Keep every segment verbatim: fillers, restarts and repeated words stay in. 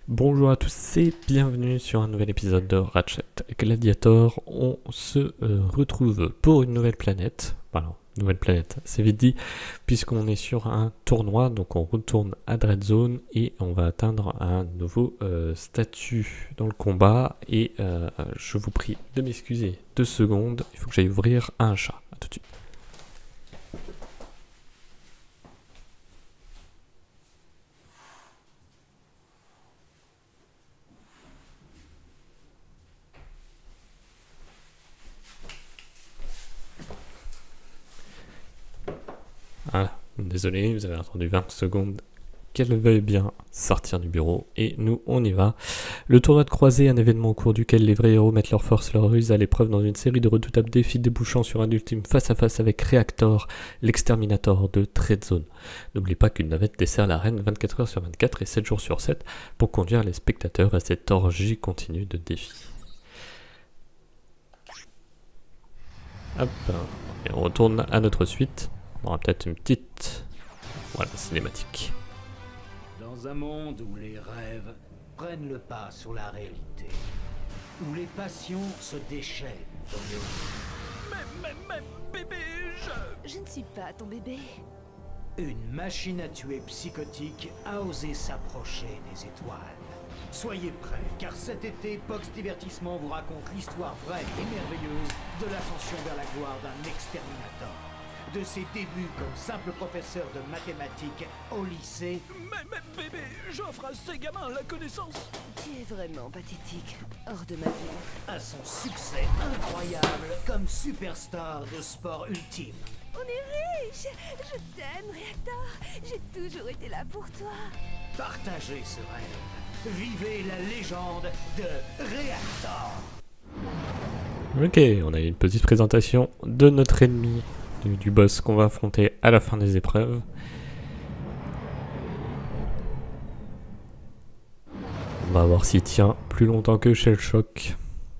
Bonjour à tous et bienvenue sur un nouvel épisode de Ratchet Gladiator. On se euh, retrouve pour une nouvelle planète. Voilà, nouvelle planète, c'est vite dit, puisqu'on est sur un tournoi, donc on retourne à Dread Zone et on va atteindre un nouveau euh, statut dans le combat. Et euh, je vous prie de m'excuser deux secondes, il faut que j'aille ouvrir un chat. À tout de suite. Voilà, désolé, vous avez attendu vingt secondes qu'elle veuille bien sortir du bureau, et nous on y va. Le tournoi de croisée, un événement au cours duquel les vrais héros mettent leur force, leur ruse à l'épreuve dans une série de redoutables défis débouchant sur un ultime face à face avec Reactor, l'exterminator de Dread Zone. N'oubliez pas qu'une navette dessert l'arène vingt-quatre heures sur vingt-quatre et sept jours sur sept pour conduire les spectateurs à cette orgie continue de défis. Hop, et on retourne à notre suite. On aura peut-être une petite, voilà, cinématique. Dans un monde où les rêves prennent le pas sur la réalité, où les passions se déchaînent dans les rues. Mais, mais, mais, bébé, je... Je ne suis pas ton bébé. Une machine à tuer psychotique a osé s'approcher des étoiles. Soyez prêts, car cet été, Pox Divertissement vous raconte l'histoire vraie et merveilleuse de l'ascension vers la gloire d'un exterminator. De ses débuts comme simple professeur de mathématiques au lycée. Mais, mais, bébé, j'offre à ces gamins la connaissance. Tu es vraiment pathétique, hors de ma vue. À son succès incroyable comme superstar de sport ultime. On est riche. Je t'aime, Reactor. J'ai toujours été là pour toi. Partagez ce rêve. Vivez la légende de Reactor. Ok, on a une petite présentation de notre ennemi, du, du boss qu'on va affronter à la fin des épreuves. On va voir s'il tient plus longtemps que Shell Shock.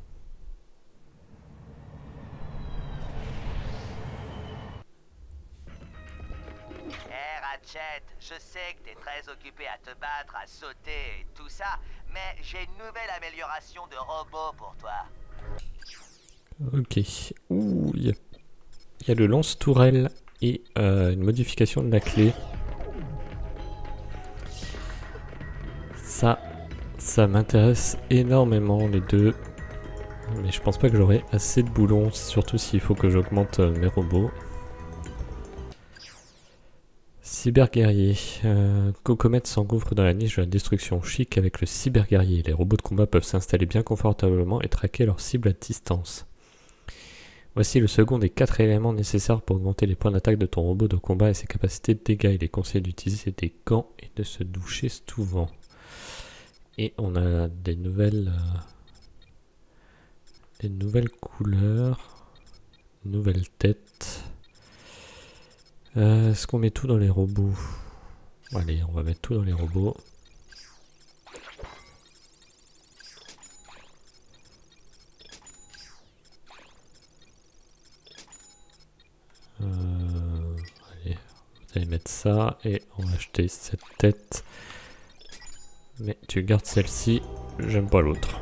Hey Ratchet, je sais que t'es très occupé à te battre, à sauter et tout ça, mais j'ai une nouvelle amélioration de robot pour toi. Ok. Ouh, il y a, y a le lance-tourelle et euh, une modification de la clé. Ça, ça m'intéresse énormément les deux. Mais je pense pas que j'aurai assez de boulons, surtout s'il faut que j'augmente euh, mes robots. Cyberguerrier. Euh, Cocomet s'engouffre dans la niche de la destruction chic avec le cyberguerrier. Les robots de combat peuvent s'installer bien confortablement et traquer leur cible à distance. Voici le second des quatre éléments nécessaires pour augmenter les points d'attaque de ton robot de combat et ses capacités de dégâts. Il est conseillé d'utiliser des gants et de se doucher souvent. Et on a des nouvelles, euh, des nouvelles couleurs, nouvelles têtes. Euh, Est-ce qu'on met tout dans les robots? Allez, on va mettre tout dans les robots. Euh, allez, vous allez mettre ça et on va acheter cette tête. Mais tu gardes celle-ci, j'aime pas l'autre.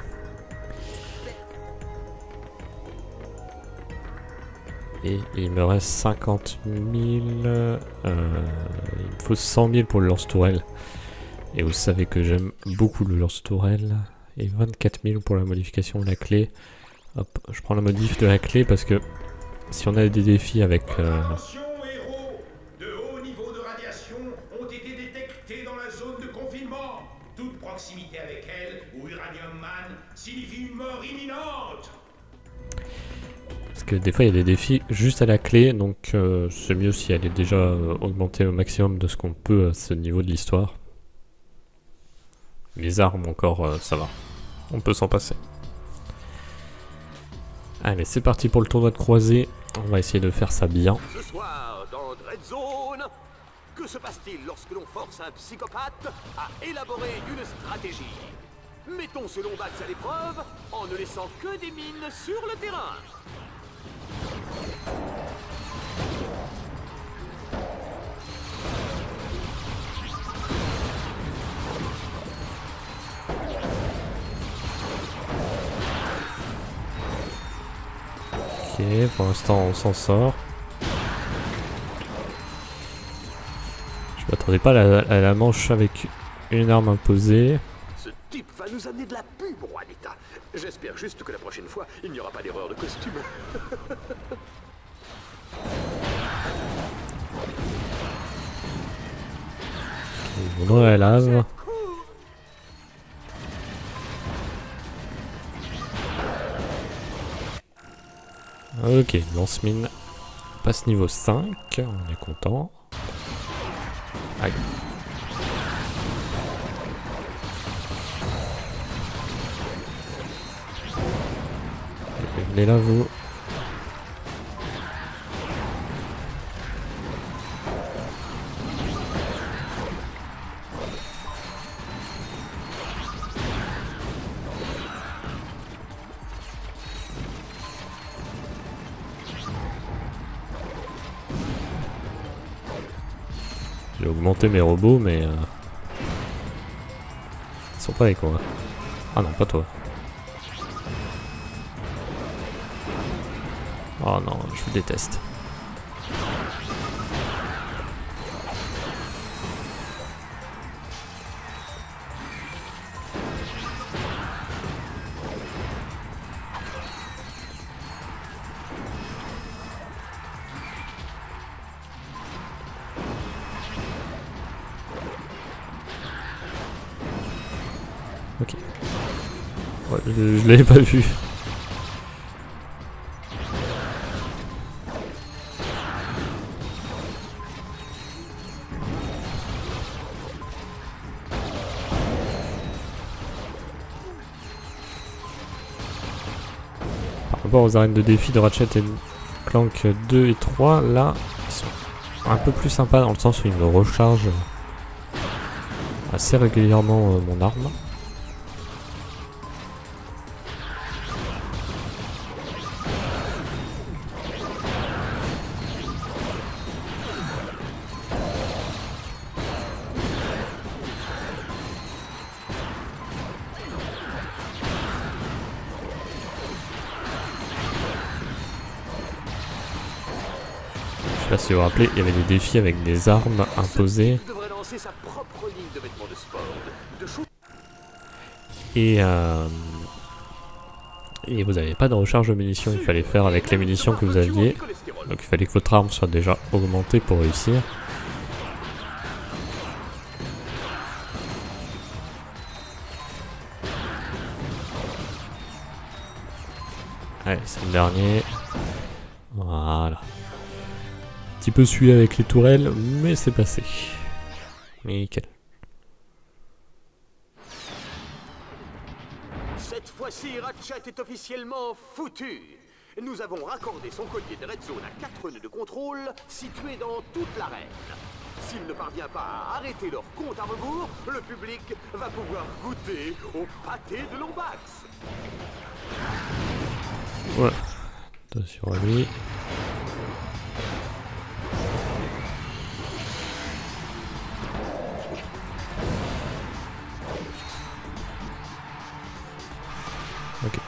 Et il me reste cinquante mille. Euh, il me faut cent mille pour le lance-tourelle. Et vous savez que j'aime beaucoup le lance-tourelle. Et vingt-quatre mille pour la modification de la clé. Hop, je prends la modif de la clé parce que si on a des défis avec... Euh, Attention héros, de hauts niveaux de radiation ont été détectés dans la zone de confinement. Toute proximité avec elle ou Uranium Man signifie une mort imminente. Parce que des fois il y a des défis juste à la clé, donc euh, c'est mieux si elle est déjà euh, augmentée au maximum de ce qu'on peut à ce niveau de l'histoire. Les armes encore, euh, ça va. On peut s'en passer. Allez, c'est parti pour le tournoi de croisée. On va essayer de faire ça bien. Ce soir, dans Dread Zone, que se passe-t-il lorsque l'on force un psychopathe à élaborer une stratégie? Mettons ce Lombax à l'épreuve en ne laissant que des mines sur le terrain. Ok, pour l'instant on s'en sort. Je m'attendais pas à la, à la manche avec une arme imposée. Ce type va nous amener de la pub, Juanita. J'espère juste que la prochaine fois, il n'y aura pas d'erreur de costume. Ils vont dans la lave. Ok, lance-mine passe niveau cinq, on est content. Aïe. Venez là vous. J'ai augmenté mes robots mais euh... ils sont pas avec moi. Ah non, pas toi. Oh non, je vous déteste. Ok. Ouais, je, je l'avais pas vu. Par rapport aux arènes de défi de Ratchet et Clank deux et trois, là, ils sont un peu plus sympas dans le sens où ils me rechargent assez régulièrement euh, mon arme. Je sais pas si vous vous rappelez, il y avait des défis avec des armes imposées. Et, euh, et vous n'avez pas de recharge de munitions, il fallait faire avec les munitions que vous aviez. Donc il fallait que votre arme soit déjà augmentée pour réussir. Allez, c'est le dernier. Voilà. Un petit peu suivi avec les tourelles, mais c'est passé. Nickel. Cette fois-ci, Ratchet est officiellement foutu. Nous avons raccordé son collier de Red Zone à quatre nœuds de contrôle situés dans toute l'arène. S'il ne parvient pas à arrêter leur compte à rebours, le public va pouvoir goûter au pâté de Lombax. Voilà. Attention à lui. Ok.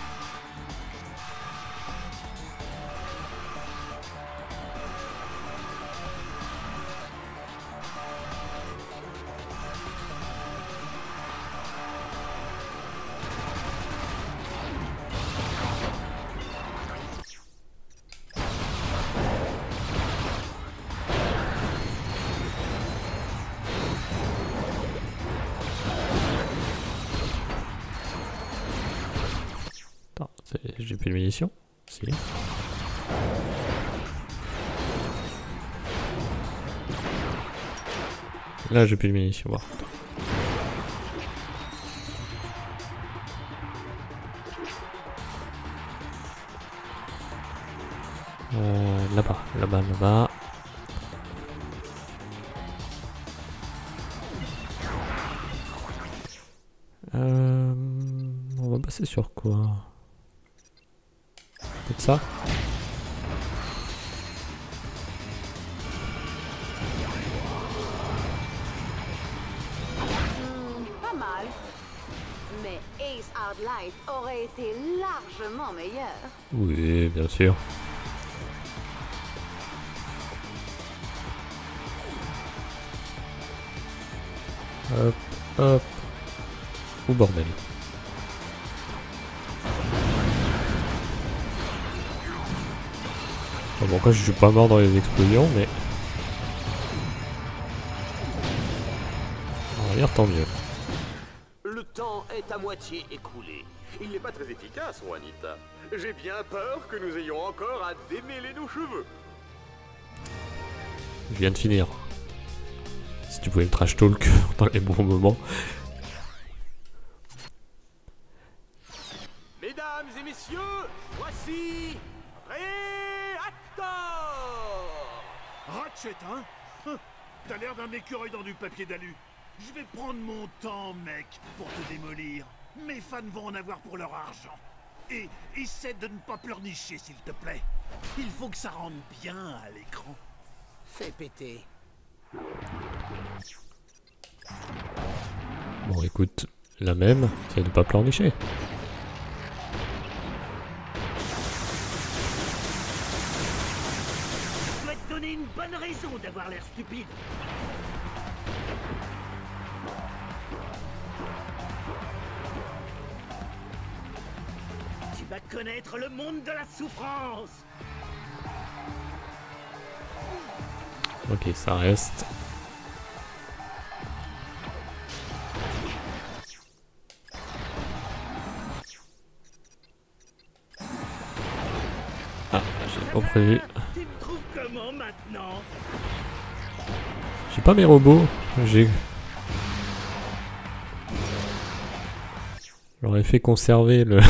J'ai plus de munitions? Si. Là j'ai plus de munitions. Bon. Euh, là-bas, là-bas, là-bas. Euh, on va passer sur quoi? Peut-être ça? Pas mal. Mais Ace Hardlight aurait été largement meilleur. Oui, bien sûr. Hop, hop. Ou bordel. Bon, après, je suis pas mort dans les explosions, mais... On va dire tant mieux. Le temps est à moitié écoulé. Il n'est pas très efficace, Juanita. J'ai bien peur que nous ayons encore à démêler nos cheveux. Je viens de finir. Si tu pouvais me trash talk dans les bons moments. Mesdames et messieurs, voici Réactor. Ratchet, hein? T'as l'air d'un écureuil dans du papier d'alu. Je vais prendre mon temps, mec, pour te démolir. Mes fans vont en avoir pour leur argent. Et essaie de ne pas pleurnicher, s'il te plaît. Il faut que ça rentre bien à l'écran. Fais péter. Bon, écoute, la même, c'est de pas pleurnicher. Je dois te donner une bonne raison d'avoir l'air stupide. Tu vas connaître le monde de la souffrance. Ok, ça reste. Ah, j'ai pas prévu. Tu me trouves comment maintenant? J'ai pas mes robots. J'ai. J'aurais fait conserver le.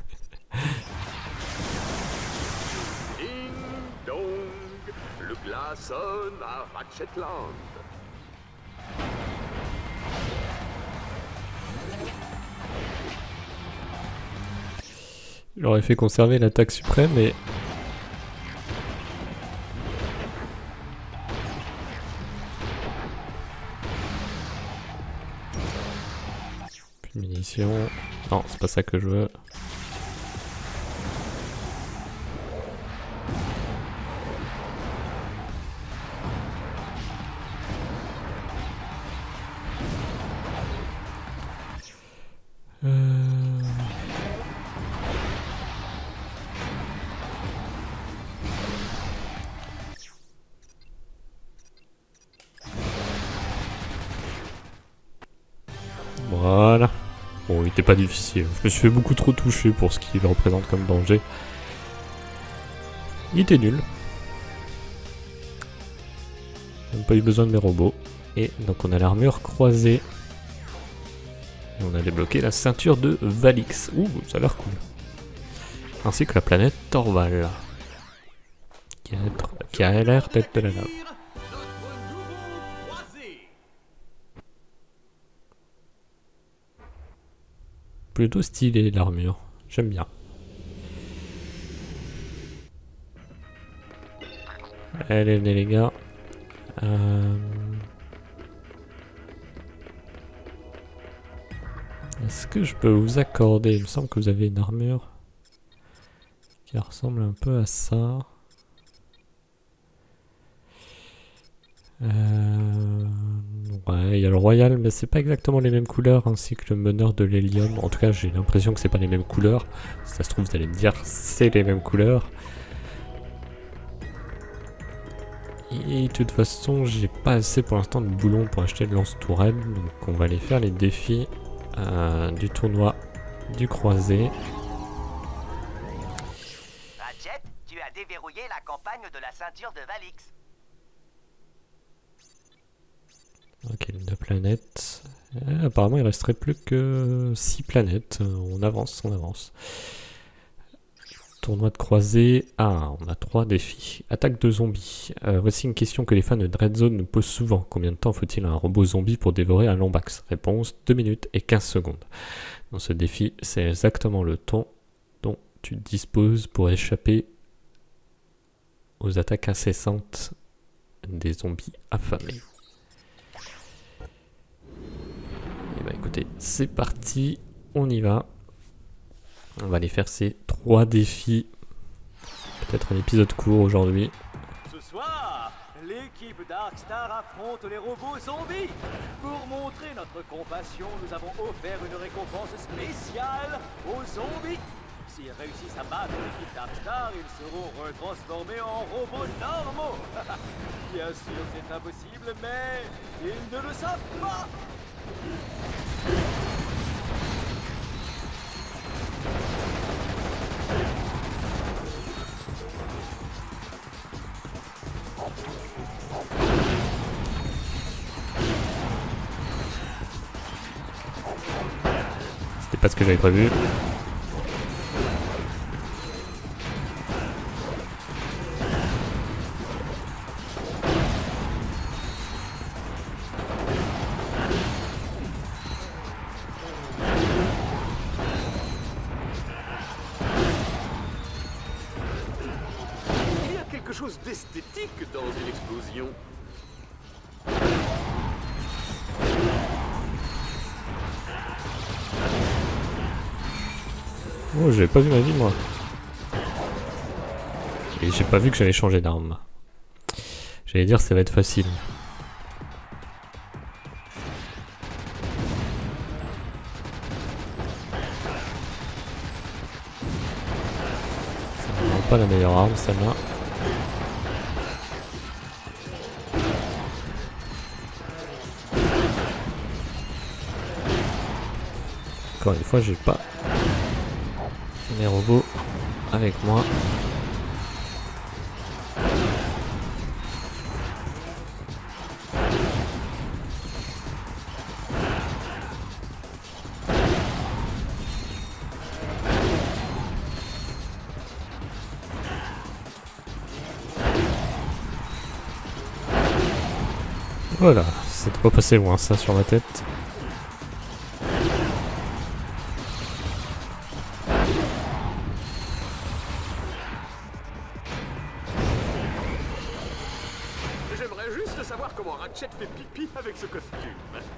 Ding dong, le glas sonne à Ratchetland. J'aurais fait conserver l'attaque suprême, mais. Plus de munitions. Non, c'est pas ça que je veux. Euh... Voilà. Bon, il était pas difficile. Je me suis fait beaucoup trop toucher pour ce qu'il représente comme danger. Il était nul. J'ai même pas eu besoin de mes robots. Et donc on a l'armure croisée. Et on a débloqué la ceinture de Valix. Ouh, ça a l'air cool. Ainsi que la planète Torval. Qui a, qui a l'air d'être de la lave. Notre nouveau croisé. Plutôt stylé l'armure. J'aime bien. Allez, venez les gars. Euh... Est-ce que je peux vous accorder? Il me semble que vous avez une armure qui ressemble un peu à ça. Euh... Ouais, il y a le Royal, mais c'est pas exactement les mêmes couleurs, ainsi que le meneur de l'hélium. En tout cas, j'ai l'impression que c'est pas les mêmes couleurs. Si ça se trouve, vous allez me dire c'est les mêmes couleurs. Et de toute façon, j'ai pas assez pour l'instant de boulons pour acheter de lance-tourelle, donc on va aller faire les défis euh, du tournoi du croisé. Ratchet, tu as déverrouillé la campagne de la ceinture de Valix. Ok, deux planètes. Euh, apparemment, il resterait plus que six planètes. Euh, on avance, on avance. Tournoi de croisée. Ah, on a trois défis. Attaque de zombies. Euh, voici une question que les fans de Dreadzone nous posent souvent. Combien de temps faut-il à un robot zombie pour dévorer un Lombax? Réponse, deux minutes et quinze secondes. Dans ce défi, c'est exactement le temps dont tu disposes pour échapper aux attaques incessantes des zombies affamés. Et bah écoutez, c'est parti. on y va. On va aller faire ces trois défis. Peut-être un épisode court aujourd'hui. Ce soir, l'équipe Darkstar affronte les robots zombies. Pour montrer notre compassion, nous avons offert une récompense spéciale aux zombies. S'ils réussissent à battre l'équipe Darkstar, ils seront retransformés en robots normaux. Bien sûr, c'est impossible, mais ils ne le savent pas. C'était pas ce que j'avais prévu. Il y a quelque chose d'esthétique dans une explosion. Oh, j'avais pas vu ma vie, moi. Et j'ai pas vu que j'allais changer d'arme. J'allais dire ça va être facile. C'est vraiment pas la meilleure arme, celle-là. Encore une fois, j'ai pas mes robots avec moi. Voilà, c'est pas passé loin ça sur ma tête. J'aimerais juste savoir comment Ratchet fait pipi avec ce costume.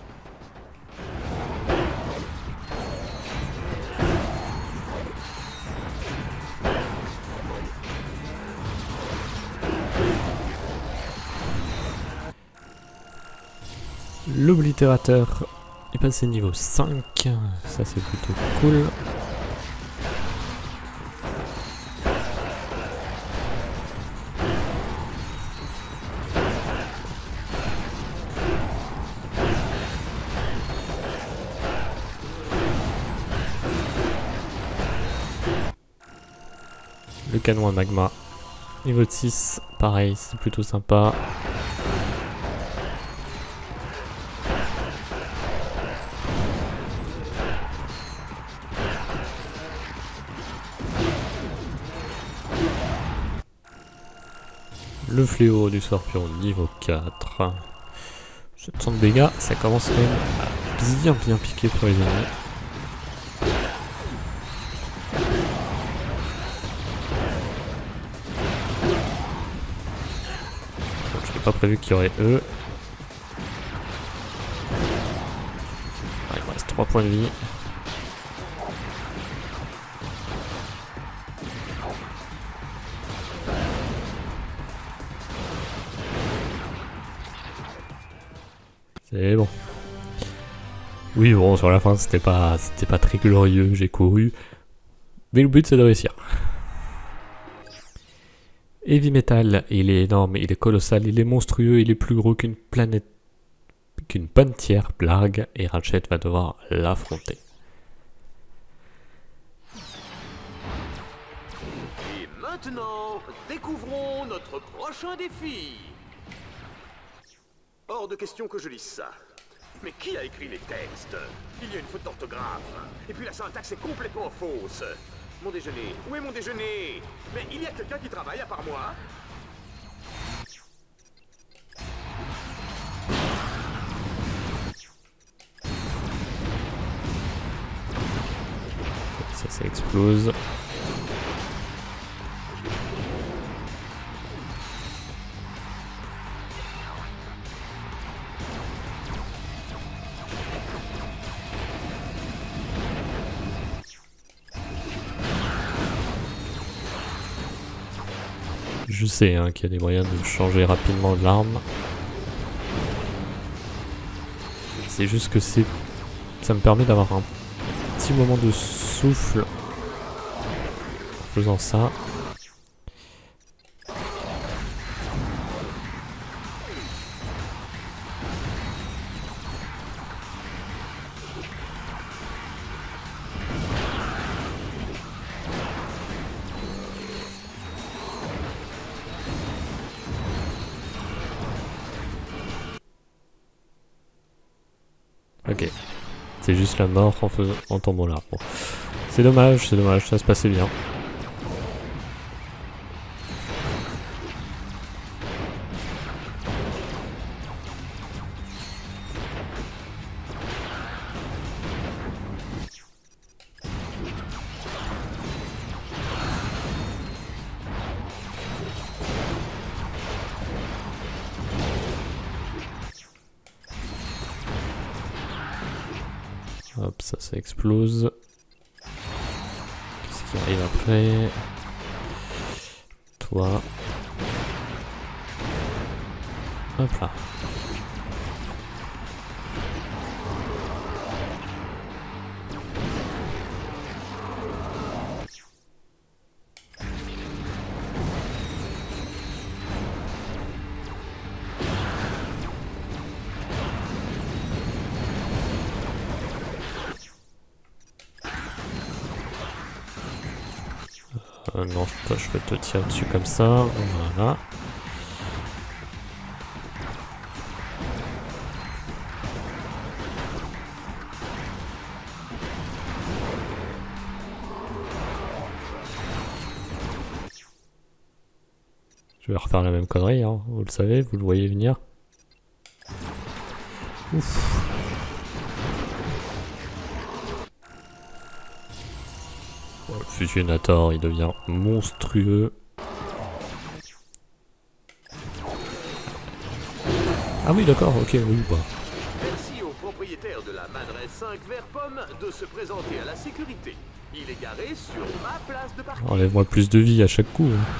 L'oblitérateur est passé niveau cinq, ça c'est plutôt cool. Le canon à magma, niveau six, pareil, c'est plutôt sympa. Le fléau du scorpion niveau quatre. sept cents de dégâts, ça commence quand même à bien bien piquer pour les ennemis. Je n'ai pas prévu qu'il y aurait eux. Ah, il me reste trois points de vie. C'est bon. Oui, bon, sur la fin, c'était pas, c'était pas très glorieux, j'ai couru. Mais le but, c'est de réussir. Heavy Metal, il est énorme, il est colossal, il est monstrueux, il est plus gros qu'une planète, qu'une pantière Blarg, et Ratchet va devoir l'affronter. Et maintenant, découvrons notre prochain défi. Hors de question que je lise ça. Mais qui a écrit les textes? Il y a une faute d'orthographe. Et puis la syntaxe est complètement fausse. Mon déjeuner. Où est mon déjeuner? Mais il y a quelqu'un qui travaille à part moi? Ça, ça explose. Je sais hein, qu'il y a des moyens de changer rapidement l'arme. C'est juste que c'est, ça me permet d'avoir un petit moment de souffle en faisant ça. Ok, c'est juste la mort en, faisant, en tombant là. Bon. C'est dommage, c'est dommage, ça se passait bien. Hop, ça, ça explose. Qu'est-ce qui arrive après? Toi. Hop là. Euh, non, toi, je vais te tirer dessus comme ça. Voilà. Je vais refaire la même connerie, hein. Vous le savez, vous le voyez venir. Ouf. Le Fusionator, il devient monstrueux. Ah oui, d'accord, ok, oui, bah. Merci au propriétaire de la Madresse cinq vert pomme de se présenter à la sécurité. Il est garé sur ma place de parking. Enlève-moi plus de vie à chaque coup. Hein.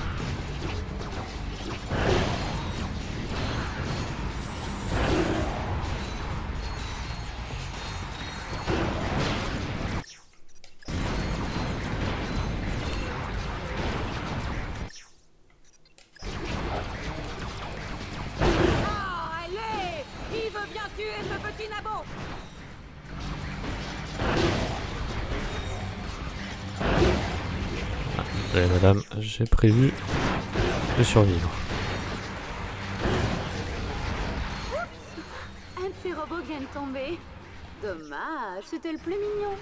Allez, madame, j'ai prévu de survivre. Un de ces robots vient de tomber. Dommage, c'était le plus mignon.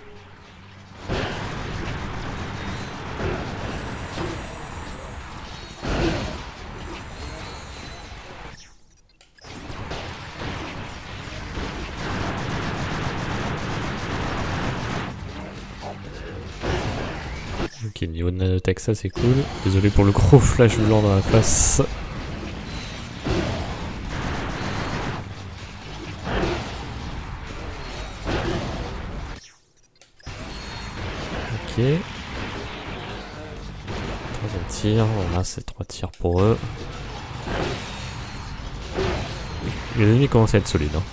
Ok, niveau de nanotech, ça c'est cool. Désolé pour le gros flash blanc dans la face. Ok. Troisième tir, voilà, c'est trois tirs pour eux. Les ennemis commencent à être solides. Hein.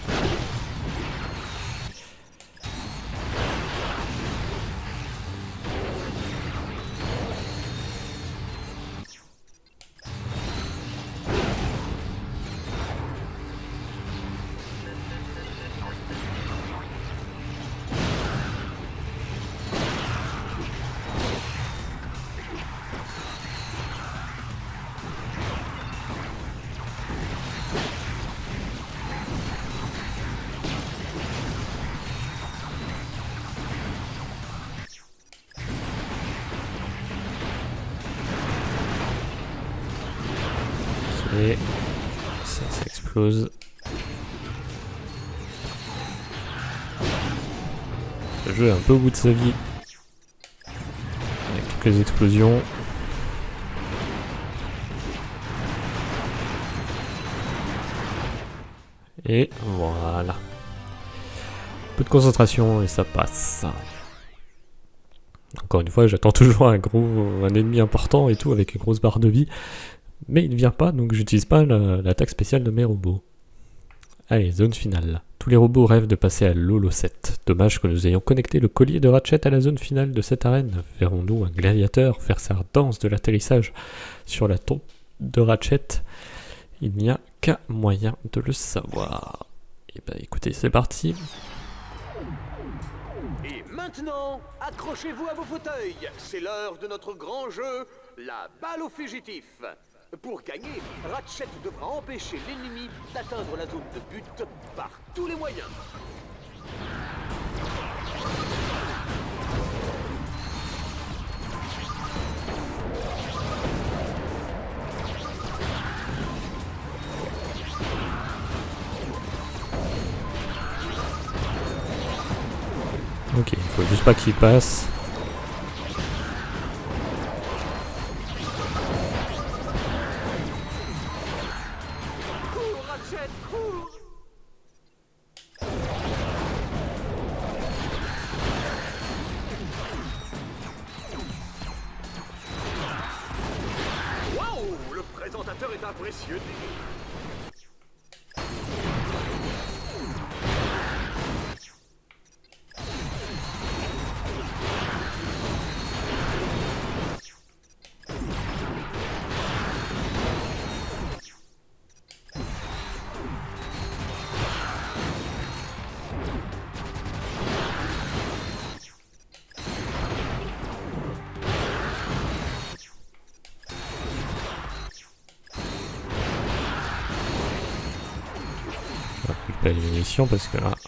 Et ça, ça explose. Le jeu est un peu au bout de sa vie. Avec toutes les explosions. Et voilà. Peu de concentration et ça passe. Encore une fois, j'attends toujours un gros, un ennemi important et tout avec une grosse barre de vie. Mais il ne vient pas, donc j'utilise pas l'attaque spéciale de mes robots. Allez, zone finale. Tous les robots rêvent de passer à l'Holo sept. Dommage que nous ayons connecté le collier de Ratchet à la zone finale de cette arène. Verrons-nous un gladiateur faire sa danse de l'atterrissage sur la tombe de Ratchet? Il n'y a qu'un moyen de le savoir. Et bah écoutez, c'est parti. Et maintenant, accrochez-vous à vos fauteuils. C'est l'heure de notre grand jeu, la balle au fugitif. Pour gagner, Ratchet devra empêcher l'ennemi d'atteindre la zone de but par tous les moyens. Ok, il faut juste pas qu'il passe. Waouh, le présentateur est impressionné. Pas les munitions parce que là.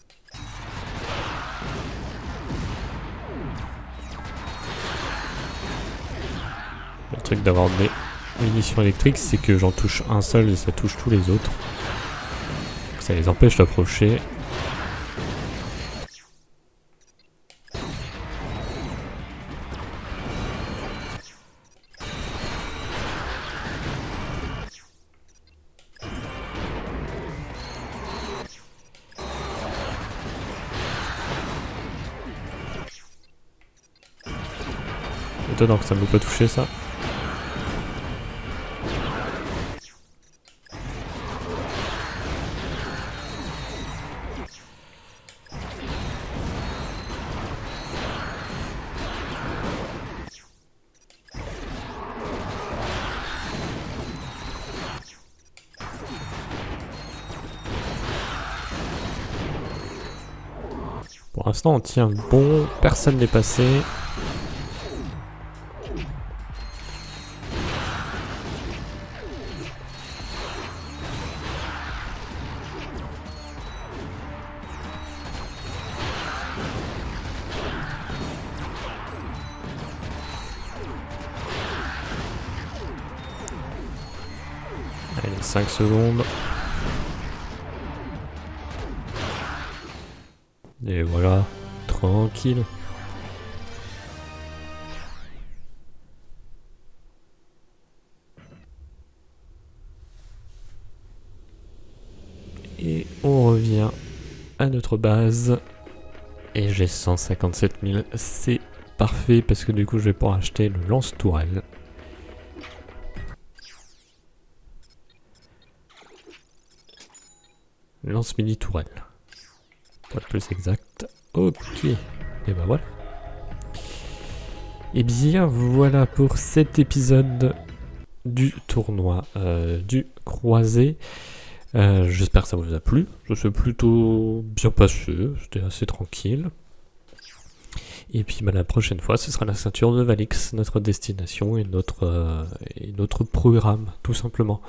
Le truc d'avoir des munitions électriques, c'est que j'en touche un seul et ça touche tous les autres. Donc ça les empêche d'approcher. Étonnant que ça ne m'ait pas touché ça. Pour l'instant on tient bon, personne n'est passé. Allez, cinq secondes. Et voilà, tranquille. Et on revient à notre base. Et j'ai cent cinquante-sept mille, c'est parfait parce que du coup je vais pouvoir acheter le lance-tourelle. Lance mini tourelle. Pour être plus exact. Ok. Et ben voilà. Et bien voilà pour cet épisode du tournoi euh, du croisé. Euh, J'espère que ça vous a plu. Je suis plutôt bien passé. C'était assez tranquille. Et puis bah, la prochaine fois, ce sera la ceinture de Valix, notre destination et notre, euh, et notre programme, tout simplement.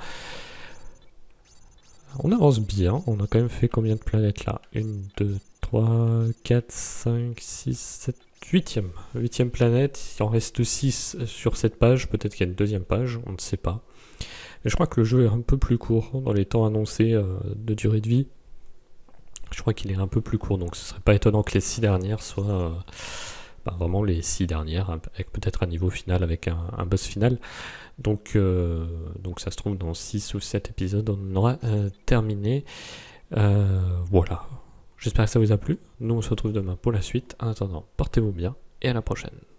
On avance bien, on a quand même fait combien de planètes là? un, deux, trois, quatre, cinq, six, sept, huitième. huitième planète, il en reste six sur cette page, peut-être qu'il y a une deuxième page, on ne sait pas. Mais je crois que le jeu est un peu plus court dans les temps annoncés euh, de durée de vie. Je crois qu'il est un peu plus court, donc ce serait pas étonnant que les six dernières soient euh, bah, vraiment les six dernières, avec peut-être un niveau final, avec un, un boss final. Donc, euh, donc ça se trouve dans six ou sept épisodes on aura euh, terminé. Euh, voilà. J'espère que ça vous a plu. Nous on se retrouve demain pour la suite. En attendant, portez-vous bien et à la prochaine.